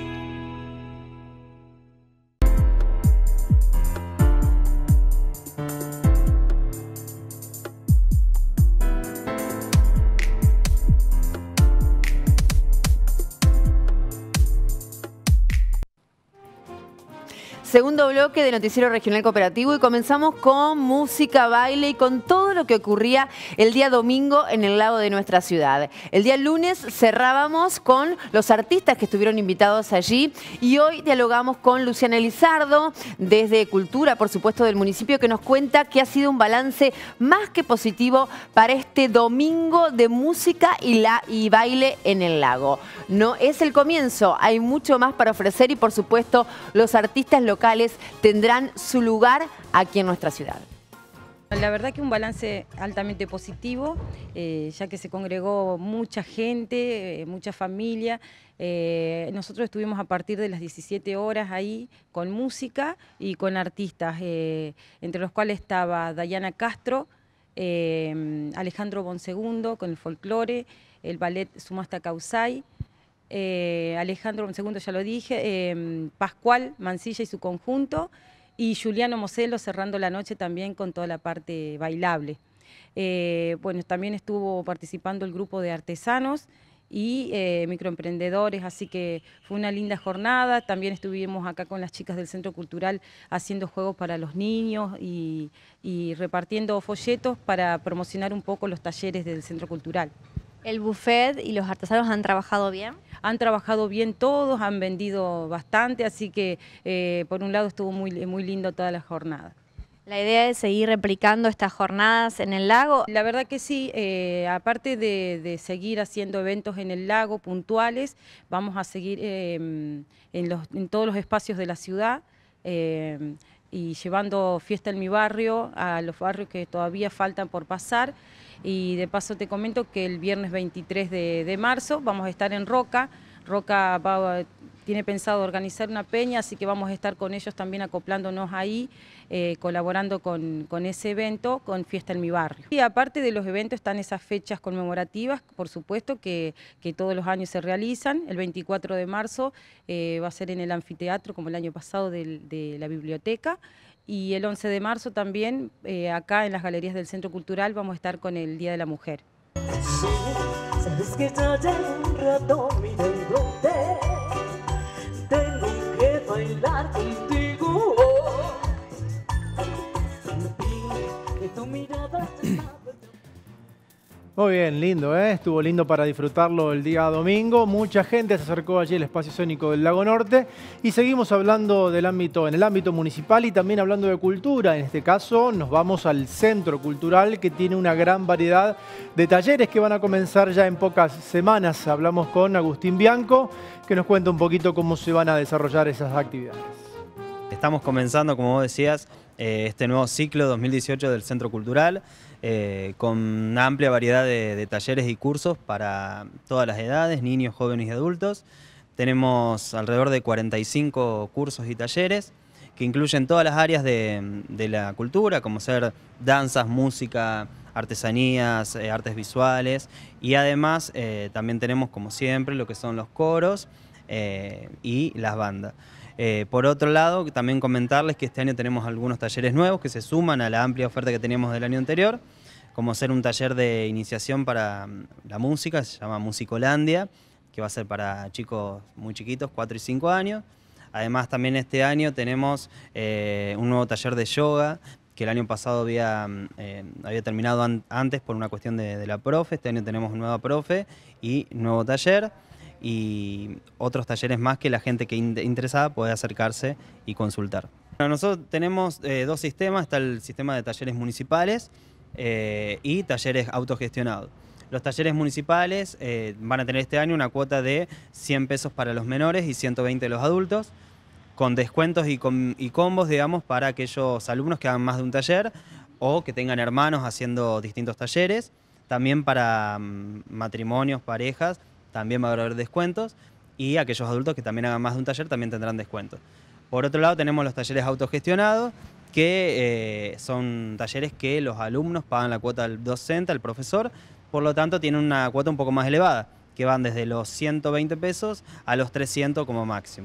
Segundo bloque de Noticiero Regional Cooperativo y comenzamos con música, baile y con todo lo que ocurría el día domingo en el lago de nuestra ciudad. El día lunes cerrábamos con los artistas que estuvieron invitados allí y hoy dialogamos con Luciana Lizardo desde Cultura, por supuesto, del municipio, que nos cuenta que ha sido un balance más que positivo para este domingo de música y, la, y baile en el lago. No es el comienzo, hay mucho más para ofrecer y, por supuesto, los artistas locales tendrán su lugar aquí en nuestra ciudad. La verdad que un balance altamente positivo, eh, ya que se congregó mucha gente, eh, mucha familia. Eh, nosotros estuvimos a partir de las diecisiete horas ahí con música y con artistas, eh, entre los cuales estaba Dayana Castro, eh, Alejandro Bonsegundo con el folclore, el ballet Sumasta Causay, Eh, Alejandro Bonsegundo, ya lo dije, eh, Pascual Mancilla y su conjunto, y Juliano Moselo cerrando la noche también con toda la parte bailable. Eh, bueno, también estuvo participando el grupo de artesanos y eh, microemprendedores, así que fue una linda jornada. También estuvimos acá con las chicas del Centro Cultural haciendo juegos para los niños y, y repartiendo folletos para promocionar un poco los talleres del Centro Cultural. ¿El buffet y los artesanos han trabajado bien? Han trabajado bien todos, han vendido bastante, así que eh, por un lado estuvo muy, muy lindo toda la jornada. ¿La idea es seguir replicando estas jornadas en el lago? La verdad que sí, eh, aparte de, de seguir haciendo eventos en el lago puntuales, vamos a seguir eh, en, los, en todos los espacios de la ciudad, eh, y llevando Fiesta en mi barrio a los barrios que todavía faltan por pasar. Y de paso te comento que el viernes veintitrés de marzo vamos a estar en Roca. Roca va, tiene pensado organizar una peña, así que vamos a estar con ellos también acoplándonos ahí, eh, colaborando con, con ese evento, con Fiesta en mi barrio. Y aparte de los eventos están esas fechas conmemorativas, por supuesto, que, que todos los años se realizan. El veinticuatro de marzo eh, va a ser en el anfiteatro, como el año pasado, del, de la biblioteca. Y el once de marzo también, eh, acá en las galerías del Centro Cultural, vamos a estar con el Día de la Mujer. Sí, sabes que ya llevo un rato mirándote, tengo que bailar contigo. Que tu mirada Muy bien, lindo, ¿eh? Estuvo lindo para disfrutarlo el día domingo. Mucha gente se acercó allí al espacio escénico del Lago Norte y seguimos hablando del ámbito, en el ámbito municipal y también hablando de cultura. En este caso nos vamos al Centro Cultural, que tiene una gran variedad de talleres que van a comenzar ya en pocas semanas. Hablamos con Agustín Bianco, que nos cuenta un poquito cómo se van a desarrollar esas actividades. Estamos comenzando, como vos decías, eh, este nuevo ciclo dos mil dieciocho del Centro Cultural, eh, con una amplia variedad de, de talleres y cursos para todas las edades, niños, jóvenes y adultos. Tenemos alrededor de cuarenta y cinco cursos y talleres que incluyen todas las áreas de, de la cultura, como ser danzas, música, artesanías, eh, artes visuales, y además eh, también tenemos, como siempre, lo que son los coros eh, y las bandas. Eh, por otro lado, también comentarles que este año tenemos algunos talleres nuevos que se suman a la amplia oferta que teníamos del año anterior, como ser un taller de iniciación para la música, se llama Musicolandia, que va a ser para chicos muy chiquitos, cuatro y cinco años. Además, también este año tenemos eh, un nuevo taller de yoga, que el año pasado había, eh, había terminado an antes por una cuestión de, de la profe. Este año tenemos nueva profe y nuevo taller, y otros talleres más que la gente que in interesada puede acercarse y consultar. Bueno, nosotros tenemos eh, dos sistemas, está el sistema de talleres municipales eh, y talleres autogestionados. Los talleres municipales eh, van a tener este año una cuota de cien pesos para los menores y ciento veinte los adultos, con descuentos y, com y combos, digamos, para aquellos alumnos que hagan más de un taller o que tengan hermanos haciendo distintos talleres. También para um, matrimonios, parejas, también va a haber descuentos, y aquellos adultos que también hagan más de un taller también tendrán descuentos. Por otro lado, tenemos los talleres autogestionados, que eh, son talleres que los alumnos pagan la cuota del docente, al profesor, por lo tanto tienen una cuota un poco más elevada, que van desde los ciento veinte pesos a los trescientos como máximo.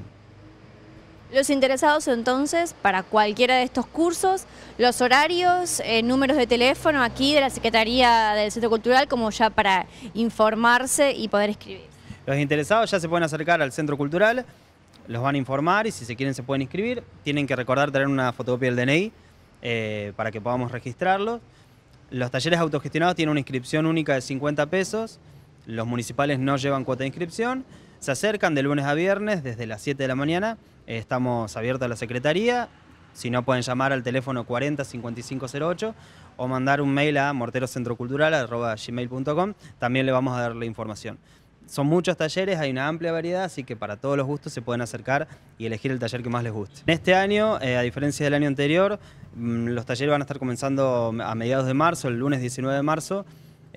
Los interesados entonces, para cualquiera de estos cursos, los horarios, eh, números de teléfono aquí de la Secretaría del Centro Cultural, como ya para informarse y poder escribir. Los interesados ya se pueden acercar al Centro Cultural, los van a informar y si se quieren se pueden inscribir. Tienen que recordar tener una fotocopia del D N I eh, para que podamos registrarlos. Los talleres autogestionados tienen una inscripción única de cincuenta pesos, los municipales no llevan cuota de inscripción, se acercan de lunes a viernes desde las siete de la mañana, eh, estamos abiertos a la Secretaría, si no pueden llamar al teléfono cuarenta cincuenta y cinco cero ocho o mandar un mail a morterocentrocultural arroba gmail punto com, también le vamos a dar la información. Son muchos talleres, hay una amplia variedad, así que para todos los gustos se pueden acercar y elegir el taller que más les guste. En este año, eh, a diferencia del año anterior, mmm, los talleres van a estar comenzando a mediados de marzo, el lunes diecinueve de marzo,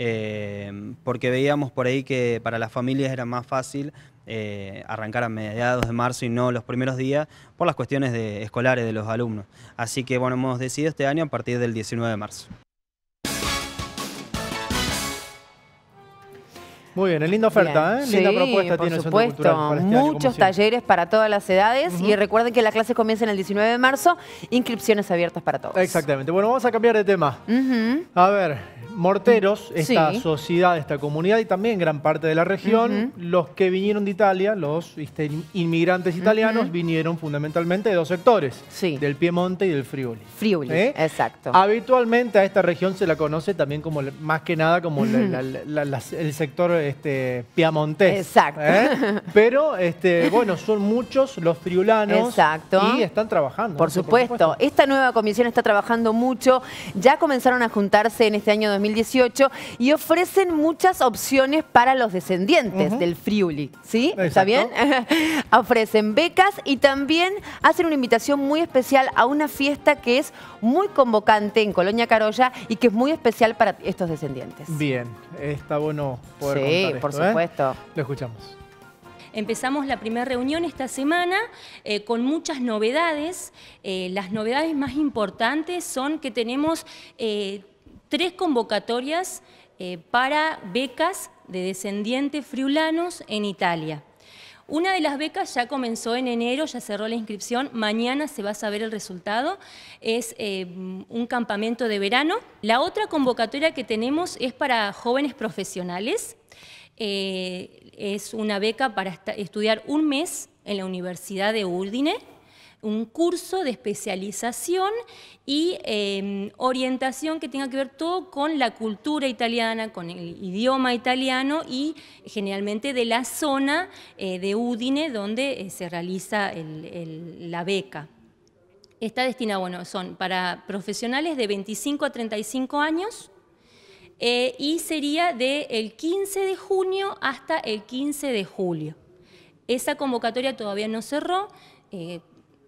eh, porque veíamos por ahí que para las familias era más fácil eh, arrancar a mediados de marzo y no los primeros días por las cuestiones de, escolares de los alumnos. Así que bueno, hemos decidido este año a partir del diecinueve de marzo. Muy bien, linda oferta, Bien. ¿eh? Linda Sí, propuesta por tiene el Centro supuesto. Cultural para este año, como Muchos siempre. talleres para todas las edades. Uh-huh. Y recuerden que la clase comienza en el diecinueve de marzo. Inscripciones abiertas para todos. Exactamente. Bueno, vamos a cambiar de tema. Uh-huh. A ver, Morteros, esta Sí. sociedad, esta comunidad y también gran parte de la región, Uh-huh. los que vinieron de Italia, los este, inmigrantes italianos, Uh-huh. vinieron fundamentalmente de dos sectores, Sí. del Piemonte y del Friuli. Friuli, ¿Eh? exacto. Habitualmente a esta región se la conoce también como, la- más que nada, como la- Ujú. la- la- la- el sector este, piamontés. Exacto. ¿eh? Pero, este, bueno, son muchos los friulanos. Exacto. Y están trabajando. Por ¿no? supuesto. Esta nueva comisión está trabajando mucho. Ya comenzaron a juntarse en este año dos mil dieciocho y ofrecen muchas opciones para los descendientes Ujú. del Friuli. ¿Sí? ¿Está Exacto. bien? Ofrecen becas y también hacen una invitación muy especial a una fiesta que es muy convocante en Colonia Carolla y que es muy especial para estos descendientes. Bien, está bueno poder Sí, contar por esto, ¿eh? supuesto. Lo escuchamos. Empezamos la primera reunión esta semana eh, con muchas novedades. Eh, las novedades más importantes son que tenemos eh, tres convocatorias eh, para becas de descendientes friulanos en Italia. Una de las becas ya comenzó en enero, ya cerró la inscripción, mañana se va a saber el resultado, es eh, un campamento de verano. La otra convocatoria que tenemos es para jóvenes profesionales. Eh, es una beca para estudiar un mes en la Universidad de Udine, un curso de especialización y eh, orientación que tenga que ver todo con la cultura italiana, con el idioma italiano y generalmente de la zona eh, de Udine donde eh, se realiza el, el, la beca. Está destinada, bueno, son para profesionales de veinticinco a treinta y cinco años, Eh, y sería del quince de junio hasta el quince de julio. Esa convocatoria todavía no cerró, eh,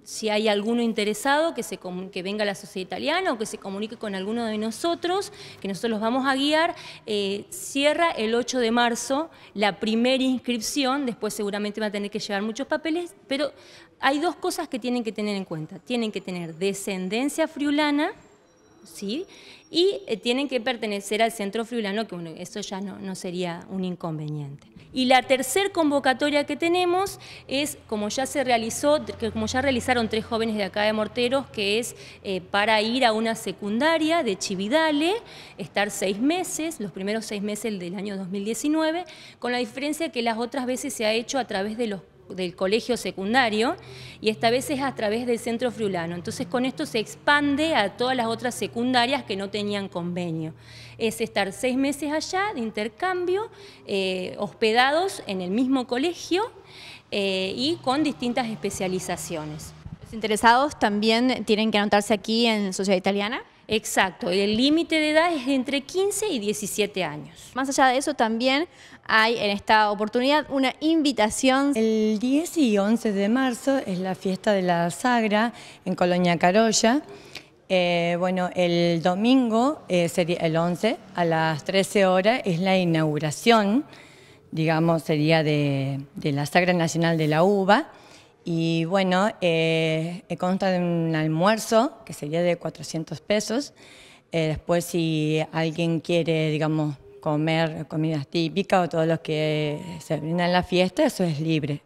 si hay alguno interesado, que, se, que venga a la Sociedad Italiana o que se comunique con alguno de nosotros, que nosotros los vamos a guiar. Eh, cierra el ocho de marzo la primera inscripción, después seguramente va a tener que llevar muchos papeles, pero hay dos cosas que tienen que tener en cuenta. Tienen que tener descendencia friulana, ¿sí? Y eh, tienen que pertenecer al centro friulano, que bueno, eso ya no, no sería un inconveniente. Y la tercer convocatoria que tenemos es, como ya se realizó, que como ya realizaron tres jóvenes de acá de Morteros, que es eh, para ir a una secundaria de Chividale, estar seis meses, los primeros seis meses del año dos mil diecinueve, con la diferencia que las otras veces se ha hecho a través de los del colegio secundario y esta vez es a través del centro friulano. Entonces con esto se expande a todas las otras secundarias que no tenían convenio. Es estar seis meses allá de intercambio, eh, hospedados en el mismo colegio eh, y con distintas especializaciones. ¿Los interesados también tienen que anotarse aquí en Sociedad Italiana? Exacto, el límite de edad es entre quince y diecisiete años. Más allá de eso, también hay en esta oportunidad una invitación. El diez y once de marzo es la fiesta de la Sagra en Colonia Carolla. Eh, bueno, el domingo, eh, sería el once, a las trece horas, es la inauguración, digamos, sería de, de la Sagra Nacional de la Uva. Y bueno, eh, consta de un almuerzo que sería de cuatrocientos pesos. Eh, después, si alguien quiere, digamos, comer comidas típicas o todo lo que se brinda en la fiesta, eso es libre.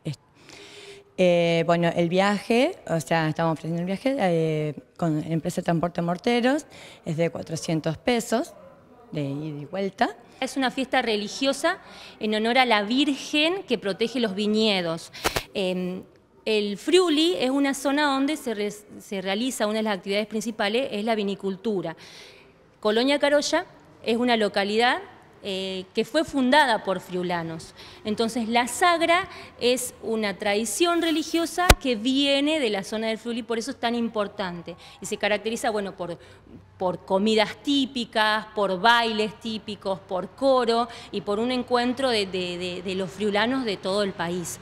Eh, bueno, el viaje, o sea, estamos ofreciendo el viaje eh, con la empresa de transporte Morteros, es de cuatrocientos pesos, de ida y vuelta. Es una fiesta religiosa en honor a la Virgen que protege los viñedos. Eh, El Friuli es una zona donde se, re, se realiza una de las actividades principales, es la vinicultura. Colonia Carolla es una localidad eh, que fue fundada por friulanos. Entonces la Sagra es una tradición religiosa que viene de la zona del Friuli, por eso es tan importante. Y se caracteriza, bueno, por, por comidas típicas, por bailes típicos, por coro y por un encuentro de, de, de, de los friulanos de todo el país.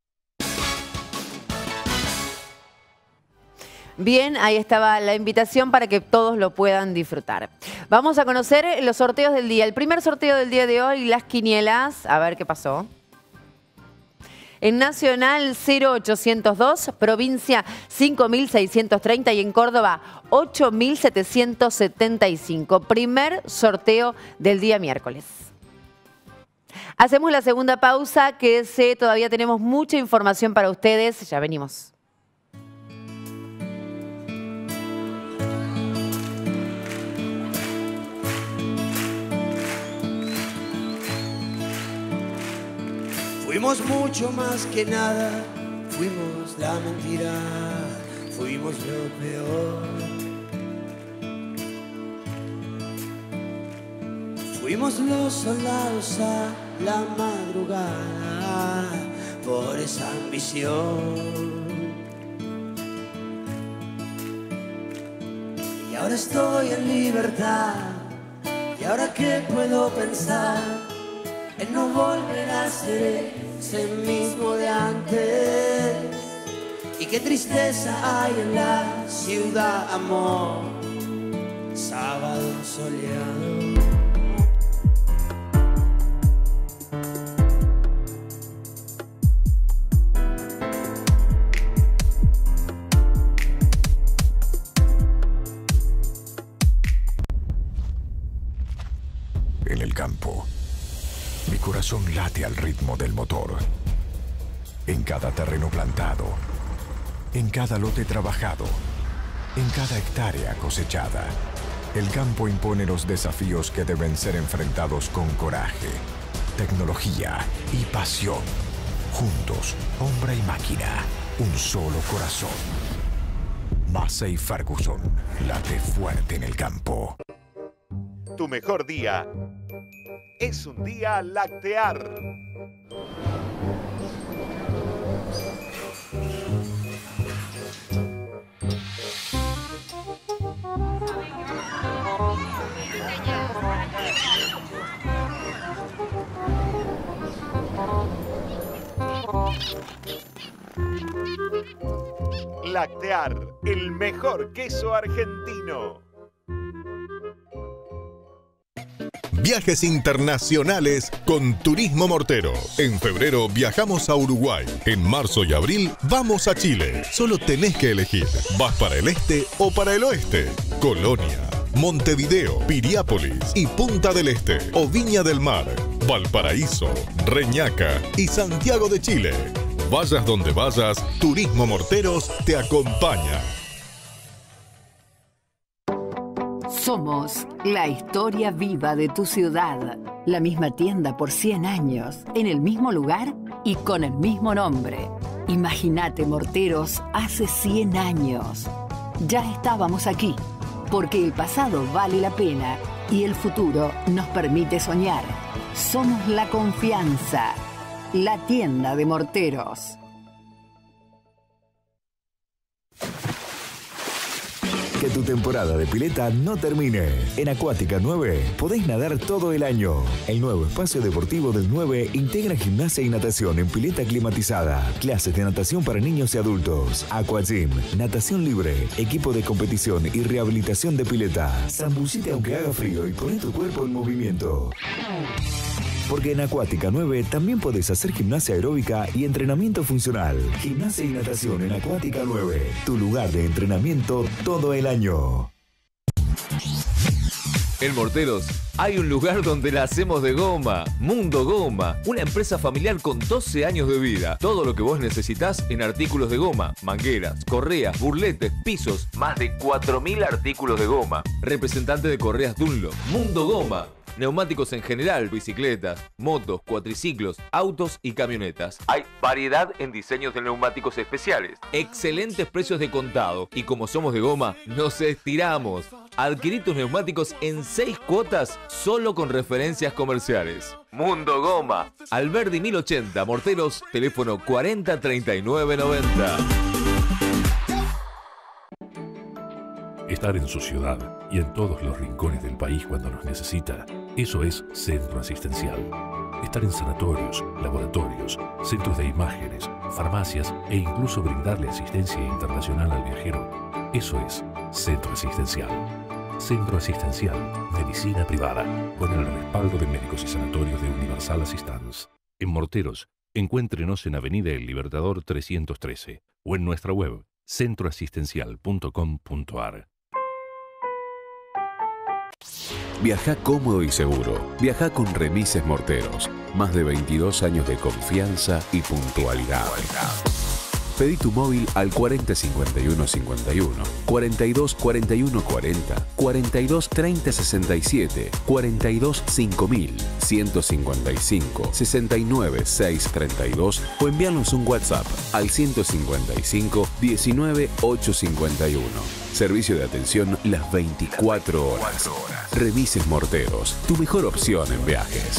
Bien, ahí estaba la invitación para que todos lo puedan disfrutar. Vamos a conocer los sorteos del día. El primer sorteo del día de hoy, las quinielas. A ver qué pasó. En Nacional cero ochocientos dos, provincia cinco mil seiscientos treinta y en Córdoba ocho mil setecientos setenta y cinco. Primer sorteo del día miércoles. Hacemos la segunda pausa, que sé, todavía tenemos mucha información para ustedes. Ya venimos. Fuimos mucho más que nada, fuimos la mentira, fuimos lo peor. Fuimos los soldados a la madrugada por esa ambición. Y ahora estoy en libertad, y ahora qué puedo pensar en no volver a ser ese mismo de antes. Y qué tristeza hay en la ciudad, amor, sábado soleado. En el campo, mi corazón late al ritmo del motor. En cada terreno plantado, en cada lote trabajado, en cada hectárea cosechada, el campo impone los desafíos que deben ser enfrentados con coraje, tecnología y pasión. Juntos, hombre y máquina, un solo corazón. Massey Ferguson late fuerte en el campo. Tu mejor día es un día lactear. Lactear, el mejor queso argentino. Viajes internacionales con Turismo Mortero. En febrero viajamos a Uruguay. En marzo y abril vamos a Chile. Solo tenés que elegir. ¿Vas para el este o para el oeste? Colonia, Montevideo, Piriápolis y Punta del Este. O Viña del Mar, Valparaíso, Reñaca y Santiago de Chile. Vayas donde vayas, Turismo Morteros te acompaña. Somos la historia viva de tu ciudad. La misma tienda por cien años, en el mismo lugar y con el mismo nombre. Imagínate Morteros hace cien años. Ya estábamos aquí, porque el pasado vale la pena y el futuro nos permite soñar. Somos la confianza, la tienda de Morteros. Que tu temporada de pileta no termine. En Acuática nueve podéis nadar todo el año. El nuevo espacio deportivo del nueve integra gimnasia y natación en pileta climatizada. Clases de natación para niños y adultos. Aquagym, natación libre, equipo de competición y rehabilitación de pileta. Zambullite aunque haga frío y poné tu cuerpo en movimiento. Porque en Acuática nueve también podés hacer gimnasia aeróbica y entrenamiento funcional. Gimnasia y natación en Acuática nueve. Tu lugar de entrenamiento todo el año. En Morteros hay un lugar donde la hacemos de goma. Mundo Goma, una empresa familiar con doce años de vida. Todo lo que vos necesitas en artículos de goma, mangueras, correas, burletes, pisos, más de cuatro mil artículos de goma. Representante de Correas Dunlop. Mundo Goma. Neumáticos en general, bicicletas, motos, cuatriciclos, autos y camionetas. Hay variedad en diseños de neumáticos especiales. Excelentes precios de contado. Y como somos de goma, nos estiramos. Adquirí tus neumáticos en seis cuotas solo con referencias comerciales. Mundo Goma. Alberdi mil ochenta, Morteros, teléfono cuarenta treinta y nueve noventa. Estar en su ciudad y en todos los rincones del país cuando nos necesita, eso es Centro Asistencial. Estar en sanatorios, laboratorios, centros de imágenes, farmacias e incluso brindarle asistencia internacional al viajero, eso es Centro Asistencial. Centro Asistencial, medicina privada, con el respaldo de médicos y sanatorios de Universal Assistance. En Morteros, encuéntrenos en Avenida El Libertador trescientos trece o en nuestra web centro asistencial punto com punto ar. Viaja cómodo y seguro. Viaja con Remises Morteros. Más de veintidós años de confianza y puntualidad. Pedí tu móvil al cuarenta cincuenta y uno cincuenta y uno, cuarenta y dos cuarenta y uno cuarenta, cuarenta y dos treinta sesenta y siete, cuarenta y dos cinco mil, ciento cincuenta y cinco, sesenta y nueve seiscientos treinta y dos o envíanos un WhatsApp al ciento cincuenta y cinco, diecinueve ochocientos cincuenta y uno. Servicio de atención las veinticuatro horas. Remises Morteros, tu mejor opción en viajes.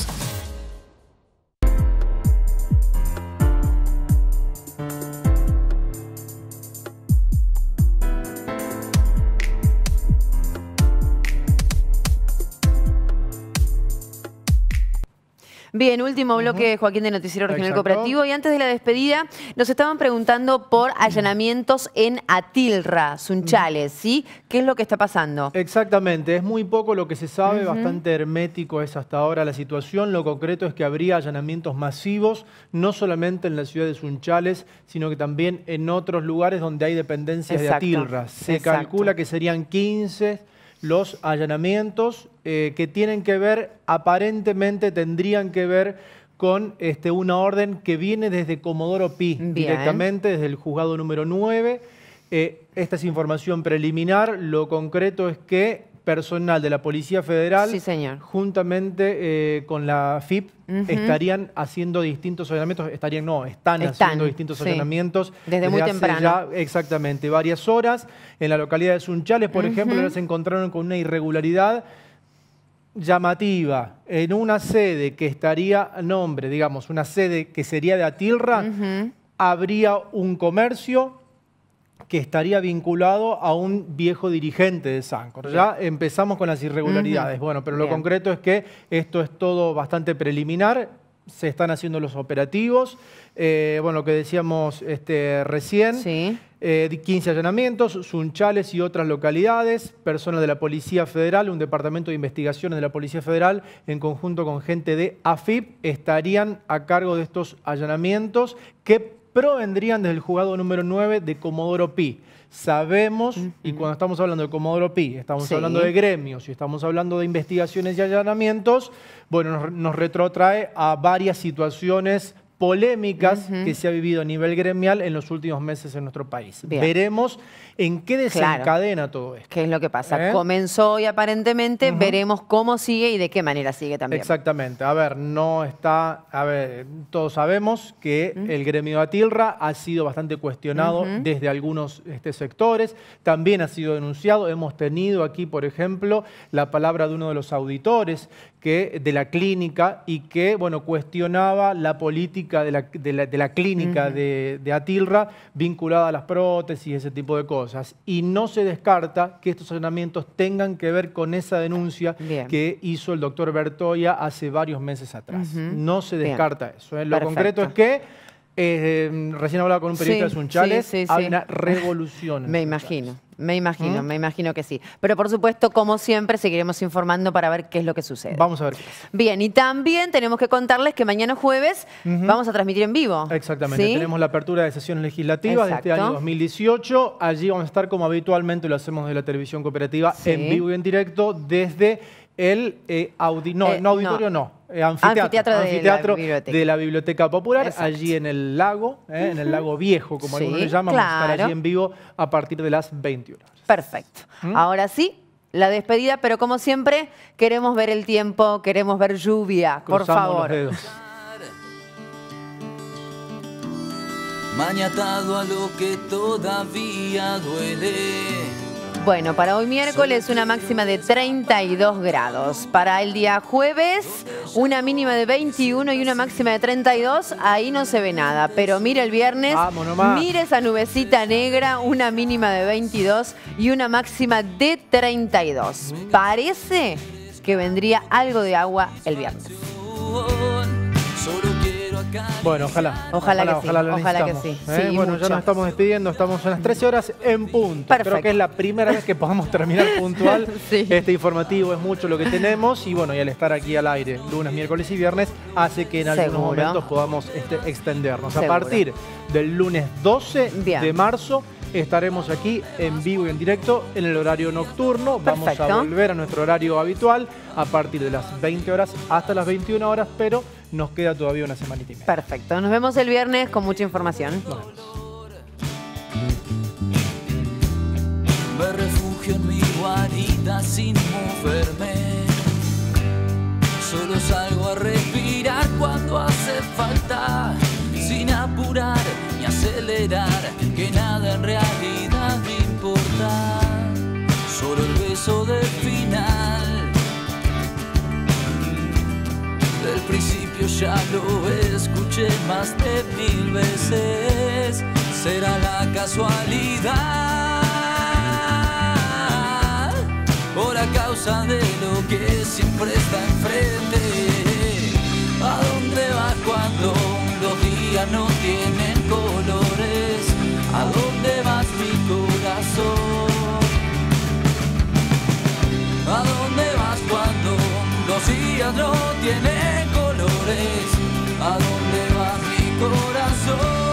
Bien, último bloque, uh-huh. Joaquín, de Noticiero Regional Exacto. Cooperativo. Y antes de la despedida, nos estaban preguntando por allanamientos en Atilra, Sunchales, ¿sí? ¿Qué es lo que está pasando? Exactamente, es muy poco lo que se sabe, Uh-huh. bastante hermético es hasta ahora la situación. Lo concreto es que habría allanamientos masivos, no solamente en la ciudad de Sunchales, sino que también en otros lugares donde hay dependencias Exacto. de Atilra. Se Exacto. calcula que serían quince los allanamientos eh, que tienen que ver, aparentemente tendrían que ver con este, una orden que viene desde Comodoro Pi, Bien. directamente desde el juzgado número nueve. Eh, esta es información preliminar. Lo concreto es que personal de la Policía Federal, sí, señor. juntamente eh, con la F I P, Uh-huh. estarían haciendo distintos allanamientos, estarían, no, están, Están, haciendo distintos sí. allanamientos. Desde muy hace temprano. ya, exactamente, varias horas. En la localidad de Sunchales, por Uh-huh. ejemplo, ya se encontraron con una irregularidad llamativa en una sede que estaría a nombre, digamos, una sede que sería de Atilra, Uh-huh. habría un comercio que estaría vinculado a un viejo dirigente de Sancor. Ya empezamos con las irregularidades. Uh-huh. Bueno, pero lo Bien. concreto es que esto es todo bastante preliminar. se están haciendo los operativos. Eh, bueno, lo que decíamos este, recién, sí. eh, quince allanamientos, Sunchales y otras localidades, personas de la Policía Federal, un departamento de investigaciones de la Policía Federal, en conjunto con gente de A F I P, estarían a cargo de estos allanamientos que provendrían desde el juzgado número nueve de Comodoro Pi. Sabemos, uh-huh. y cuando estamos hablando de Comodoro Pi, estamos sí. hablando de gremios y estamos hablando de investigaciones y allanamientos, bueno, nos, nos retrotrae a varias situaciones polémicas uh-huh. que se ha vivido a nivel gremial en los últimos meses en nuestro país. Bien. Veremos en qué desencadena claro. todo esto. ¿Qué es lo que pasa? ¿Eh? Comenzó hoy aparentemente, uh-huh. veremos cómo sigue y de qué manera sigue también. Exactamente. A ver, no está... A ver, todos sabemos que uh-huh. el gremio de Atilra ha sido bastante cuestionado uh-huh. desde algunos este, sectores, también ha sido denunciado. Hemos tenido aquí, por ejemplo, la palabra de uno de los auditores que, de la clínica y que, bueno, cuestionaba la política de la, de la, de la clínica uh-huh. de, de Atilra vinculada a las prótesis y ese tipo de cosas. Y no se descarta que estos allanamientos tengan que ver con esa denuncia Bien. que hizo el doctor Bertoya hace varios meses atrás. Uh-huh. No se descarta Bien. eso. ¿eh? Lo Perfecto. concreto es que, eh, recién hablaba con un periodista sí, de Sunchales, sí, sí, hay sí. una revolución. Me imagino. Me imagino, ¿Mm? me imagino que sí. Pero por supuesto, como siempre, seguiremos informando para ver qué es lo que sucede. Vamos a ver qué pasa. Bien, y también tenemos que contarles que mañana jueves uh-huh. vamos a transmitir en vivo. Exactamente, ¿sí? Tenemos la apertura de sesiones legislativas Exacto. de este año dos mil dieciocho. Allí vamos a estar como habitualmente lo hacemos de la televisión cooperativa sí. en vivo y en directo desde el eh, audi no, eh, no auditorio, no. no. Eh, anfiteatro, anfiteatro, de, anfiteatro la biblioteca. de la Biblioteca Popular, Exacto. allí en el lago, eh, uh-huh. en el lago viejo, como sí, algunos le llaman, claro. vamos a estar allí en vivo a partir de las veintiuna horas. Perfecto. ¿Mm? Ahora sí, la despedida, pero como siempre, queremos ver el tiempo, queremos ver lluvia, Cruzamos por favor. Los dedos. Maniatado a lo que todavía duele. Bueno, para hoy miércoles una máxima de treinta y dos grados. Para el día jueves una mínima de veintiuno y una máxima de treinta y dos. Ahí no se ve nada. Pero mire el viernes, mire esa nubecita negra, una mínima de veintidós y una máxima de treinta y dos. Parece que vendría algo de agua el viernes. Bueno, ojalá. Ojalá, ojalá que sí. Ojalá, ojalá que sí. ¿eh? sí bueno, mucho. ya nos estamos despidiendo. Estamos en las trece horas en punto. Perfecto. Creo que es la primera vez que podamos terminar puntual sí. este informativo. Es mucho lo que tenemos. Y bueno, y al estar aquí al aire lunes, miércoles y viernes, hace que en algunos Seguro. momentos podamos este, extendernos. Seguro. A partir del lunes doce Bien. de marzo estaremos aquí en vivo y en directo en el horario nocturno. Perfecto. Vamos a volver a nuestro horario habitual a partir de las veinte horas hasta las veintiuna horas, pero nos queda todavía una semanita y media. Perfecto. Nos vemos el viernes con mucha información. Me refugio en mi guarida sin moverme. Solo salgo a respirar cuando hace falta, sin apurar ni acelerar, que nada en realidad me importa. Solo el beso del final. Del principio ya lo escuché más de mil veces. Será la casualidad o la causa de lo que siempre está enfrente. ¿A dónde vas cuando los días no tienen colores? ¿A dónde vas mi corazón? ¿A dónde vas cuando los días no tienen colores? ¿A dónde va mi corazón?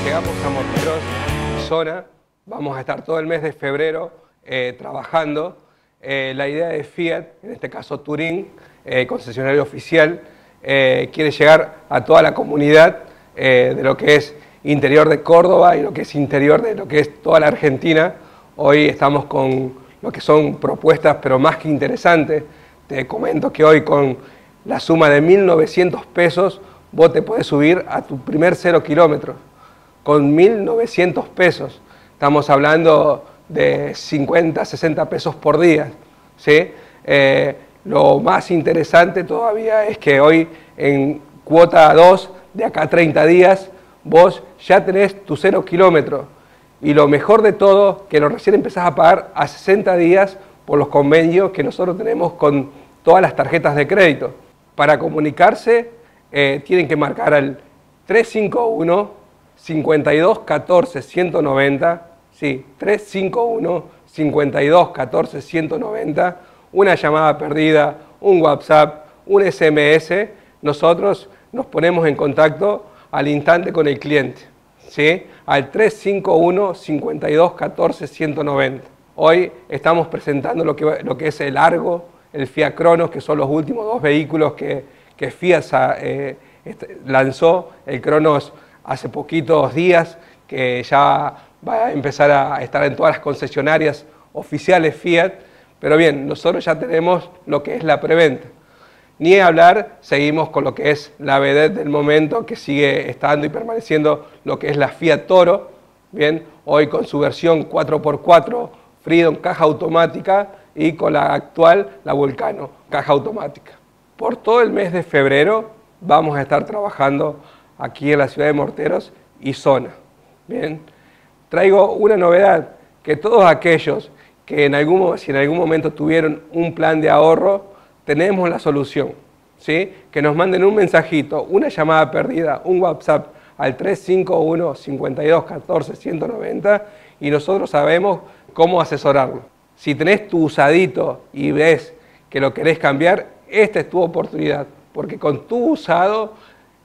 llegamos a Morteros, zona, vamos a estar todo el mes de febrero eh, trabajando. Eh, la idea de Fiat, en este caso Turín, eh, concesionario oficial, eh, quiere llegar a toda la comunidad eh, de lo que es interior de Córdoba y lo que es interior de lo que es toda la Argentina. Hoy estamos con lo que son propuestas, pero más que interesantes. Te comento que hoy con la suma de mil novecientos pesos, vos te podés subir a tu primer cero kilómetros. Con mil novecientos pesos. Estamos hablando de cincuenta, sesenta pesos por día. ¿Sí? Eh, lo más interesante todavía es que hoy en cuota dos, de acá a treinta días, vos ya tenés tu cero kilómetro. Y lo mejor de todo, que lo recién empezás a pagar a sesenta días por los convenios que nosotros tenemos con todas las tarjetas de crédito. Para comunicarse, eh, tienen que marcar al tres cinco uno, cincuenta y dos catorce, ciento noventa, sí, tres cinco uno, cincuenta y dos catorce, ciento noventa, una llamada perdida, un WhatsApp, un S M S, nosotros nos ponemos en contacto al instante con el cliente, ¿sí? Al tres cinco uno, cincuenta y dos catorce, ciento noventa. Hoy estamos presentando lo que, lo que es el Argo, el Fiat Cronos, que son los últimos dos vehículos que, que Fiat eh, este, lanzó. El Cronos hace poquitos días, que ya va a empezar a estar en todas las concesionarias oficiales Fiat. Pero bien, nosotros ya tenemos lo que es la preventa. Ni hablar, seguimos con lo que es la vedette del momento, que sigue estando y permaneciendo lo que es la Fiat Toro. Bien, hoy con su versión cuatro por cuatro Freedom caja automática y con la actual, la Volcano, caja automática. Por todo el mes de febrero vamos a estar trabajando aquí en la ciudad de Morteros y zona. Bien, traigo una novedad, que todos aquellos que en algún, si en algún momento tuvieron un plan de ahorro, tenemos la solución, ¿sí? Que nos manden un mensajito, una llamada perdida, un WhatsApp al tres cinco uno, cincuenta y dos catorce, ciento noventa y nosotros sabemos cómo asesorarlo. Si tenés tu usadito y ves que lo querés cambiar, esta es tu oportunidad, porque con tu usado,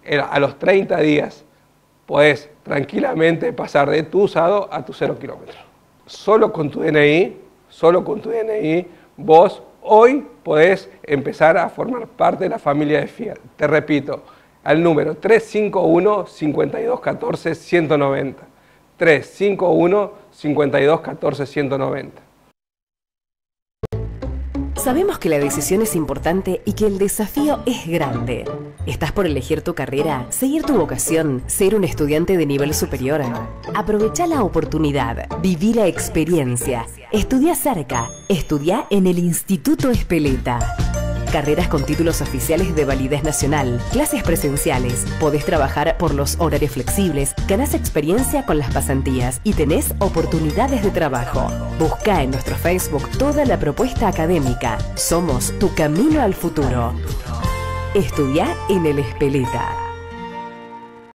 a los treinta días, podés tranquilamente pasar de tu usado a tu cero kilómetros. Solo con tu D N I, solo con tu D N I, vos hoy podés empezar a formar parte de la familia de Fiat. Te repito, al número tres cinco uno, cincuenta y dos catorce, ciento noventa. tres cinco uno, cincuenta y dos catorce, ciento noventa. Sabemos que la decisión es importante y que el desafío es grande. ¿Estás por elegir tu carrera, seguir tu vocación, ser un estudiante de nivel superior? Aprovecha la oportunidad, viví la experiencia. Estudia cerca, estudia en el Instituto Espeleta. Carreras con títulos oficiales de validez nacional, clases presenciales, podés trabajar por los horarios flexibles, ganás experiencia con las pasantías y tenés oportunidades de trabajo. Busca en nuestro Facebook toda la propuesta académica. Somos tu camino al futuro. Estudia en el Espeleta.